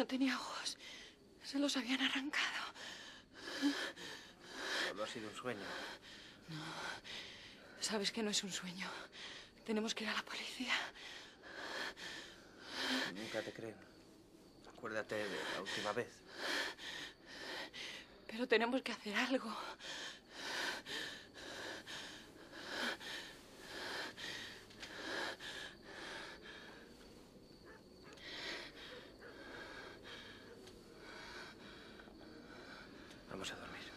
no tenía ojos. Se los habían arrancado. Solo ha sido un sueño. No. Sabes que no es un sueño. Tenemos que ir a la policía. Nunca te creen. Acuérdate de la última vez. Pero tenemos que hacer algo. Vamos a dormir.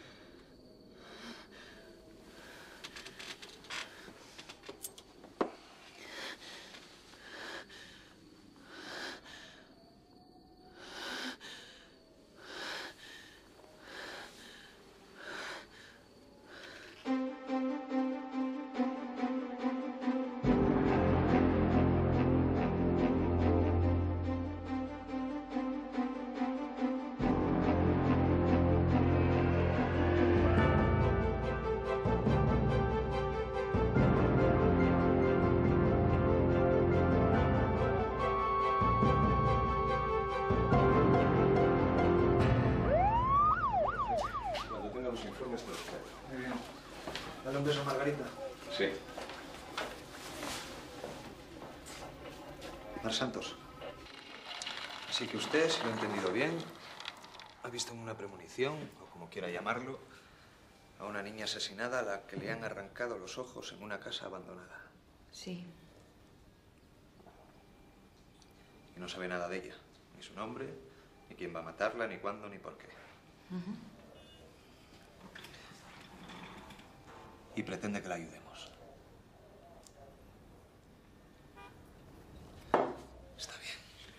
Los informes te los traigo. Muy bien. Dale un beso a Margarita. Sí. Mar Santos. Así que usted, si lo he entendido bien, ha visto en una premonición, o como quiera llamarlo, a una niña asesinada a la que le han arrancado los ojos en una casa abandonada. Sí. Y no sabe nada de ella. Ni su nombre, ni quién va a matarla, ni cuándo, ni por qué. Y pretende que la ayudemos. Está bien.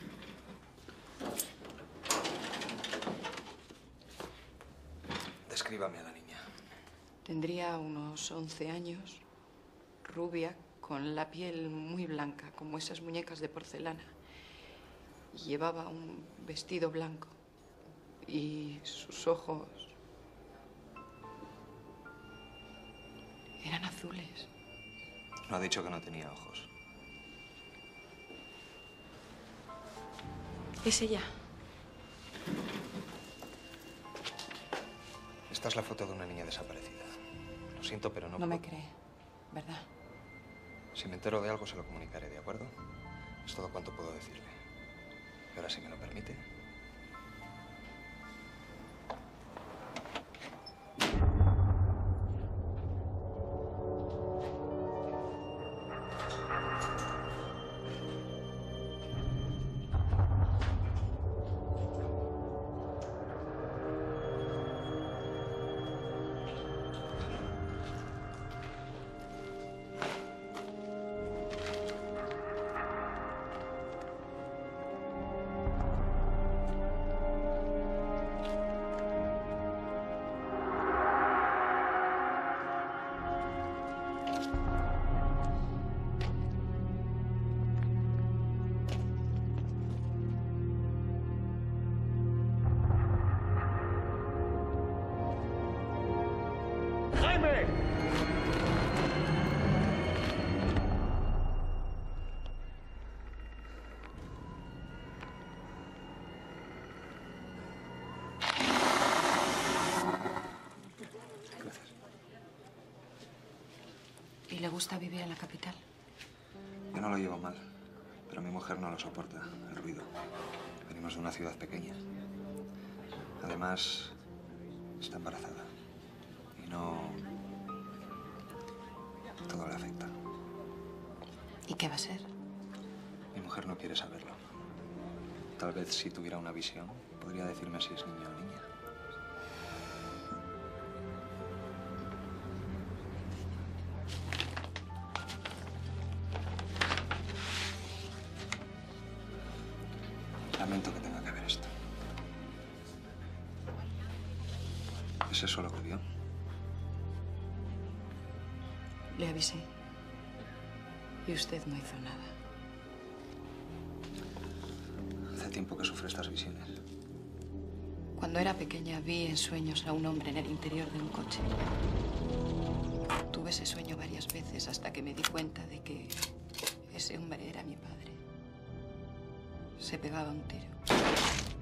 Descríbame a la niña. Tendría unos 11 años, rubia, con la piel muy blanca, como esas muñecas de porcelana. Y llevaba un vestido blanco. Y sus ojos eran azules. No ha dicho que no tenía ojos. Es ella. Esta es la foto de una niña desaparecida. Lo siento, pero no No me puedo. cree, ¿verdad? Si me entero de algo, se lo comunicaré, ¿de acuerdo? Es todo cuanto puedo decirle. Y ahora, si me lo permite. ¿Y le gusta vivir en la capital? Yo no lo llevo mal, pero mi mujer no lo soporta, el ruido. Venimos de una ciudad pequeña. Además, está embarazada. Y no... todo le afecta. ¿Y qué va a ser? Mi mujer no quiere saberlo. Tal vez si tuviera una visión, podría decirme si es niño o niña. Lamento que tenga que ver esto. ¿Es eso lo que vio? Le avisé. Y usted no hizo nada. Hace tiempo que sufre estas visiones. Cuando era pequeña vi en sueños a un hombre en el interior de un coche. Tuve ese sueño varias veces hasta que me di cuenta de que ese hombre era mi padre. Se pegaba un tiro.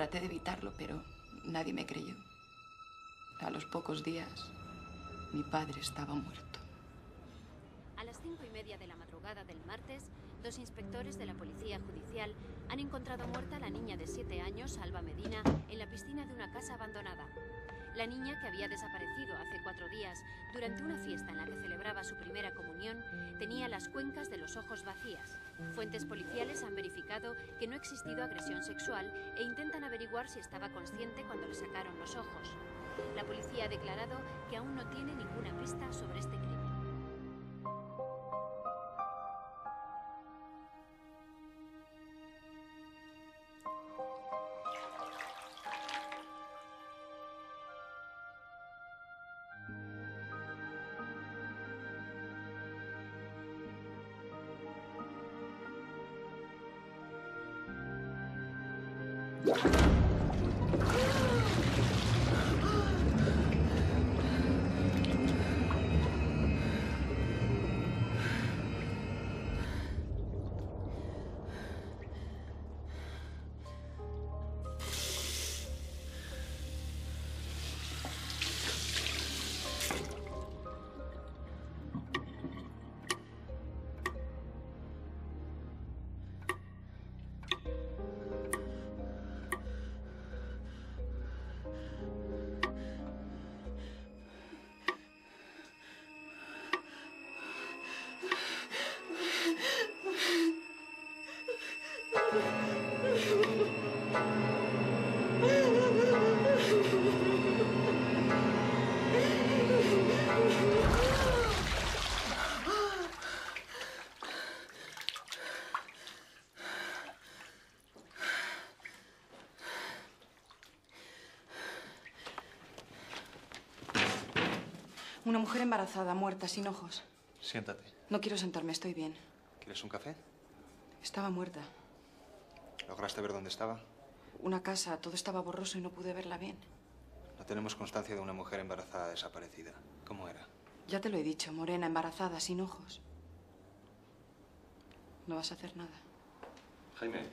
Traté de evitarlo, pero nadie me creyó. A los pocos días, mi padre estaba muerto. A las 5:30 de la madrugada del martes, 2 inspectores de la Policía Judicial han encontrado muerta a la niña de 7 años, Alba Medina, en la piscina de una casa abandonada. La niña, que había desaparecido hace 4 días durante una fiesta en la que celebraba su primera comunión, tenía las cuencas de los ojos vacías. Fuentes policiales han verificado que no ha existido agresión sexual e intentan averiguar si estaba consciente cuando le sacaron los ojos. La policía ha declarado que aún no tiene ninguna pista sobre este crimen. Una mujer embarazada, muerta, sin ojos. Siéntate. No quiero sentarme, estoy bien. ¿Quieres un café? Estaba muerta. ¿Lograste ver dónde estaba? Una casa, todo estaba borroso y no pude verla bien. No tenemos constancia de una mujer embarazada desaparecida. ¿Cómo era? Ya te lo he dicho, morena, embarazada, sin ojos. No vas a hacer nada. Jaime.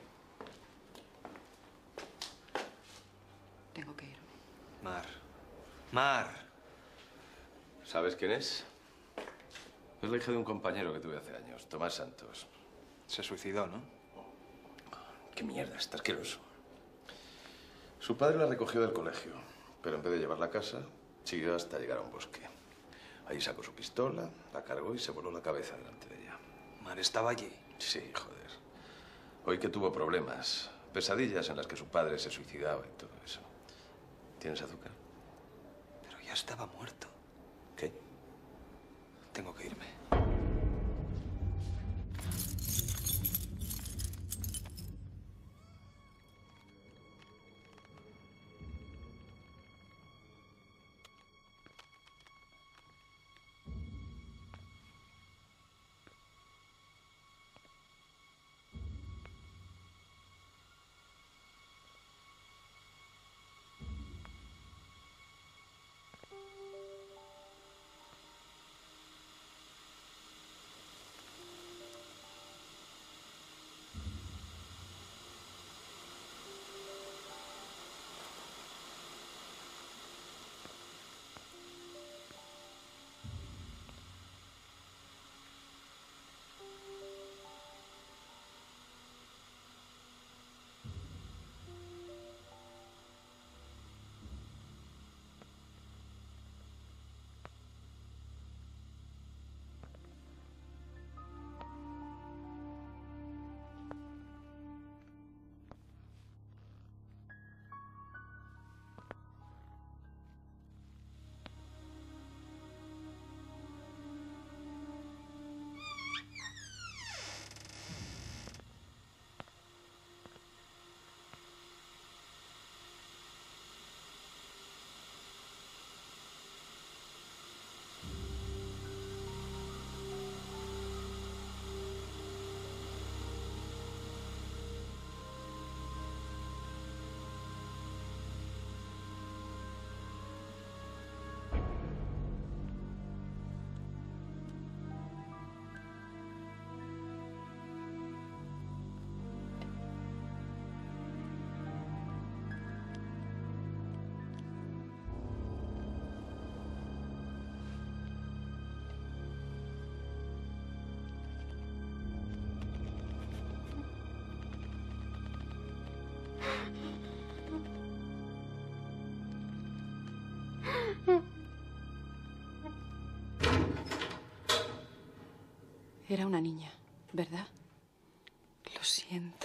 Tengo que ir. Mar. Mar. ¿Sabes quién es? Es la hija de un compañero que tuve hace años, Tomás Santos. Se suicidó, ¿no? ¡Qué mierda! Está asqueroso. Su padre la recogió del colegio, pero en vez de llevarla a casa, siguió hasta llegar a un bosque. Allí sacó su pistola, la cargó y se voló la cabeza delante de ella. Mar estaba allí. Sí, joder. Hoy que tuvo problemas, pesadillas en las que su padre se suicidaba y todo eso. ¿Tienes azúcar? Pero ya estaba muerto. ¿Qué? Tengo que irme. Era una niña, ¿verdad? Lo siento.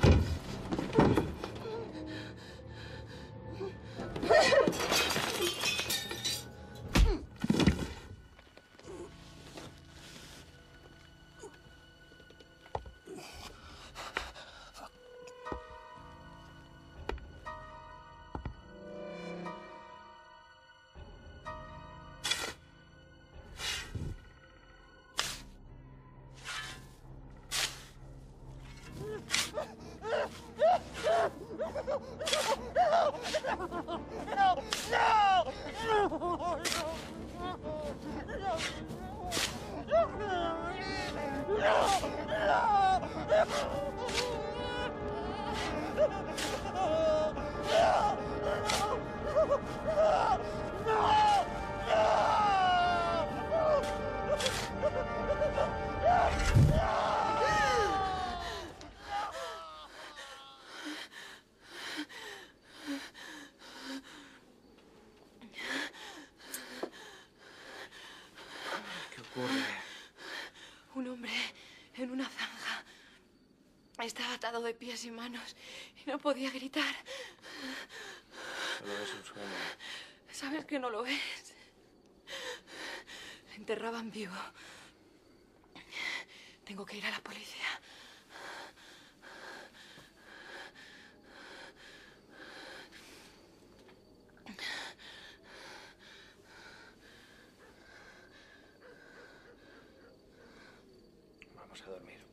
¿Qué ocurre? Un hombre en una zanja. Estaba atado de pies y manos y no podía gritar. Solo es un sueño. ¿Sabes que no lo es? Le enterraban vivo. Tengo que ir a la policía. Vamos a dormir.